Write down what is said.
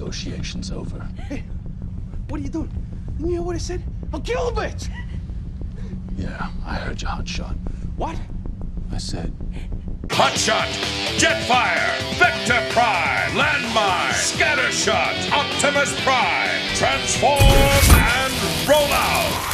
negotiations over. Hey, what are you doing? You hear what I said? I'll kill the bitch! Yeah, I heard you, Hotshot. What? I said... Hotshot, Jetfire, Vector Prime, Landmine, Scattershot, Optimus Prime, transform and roll out!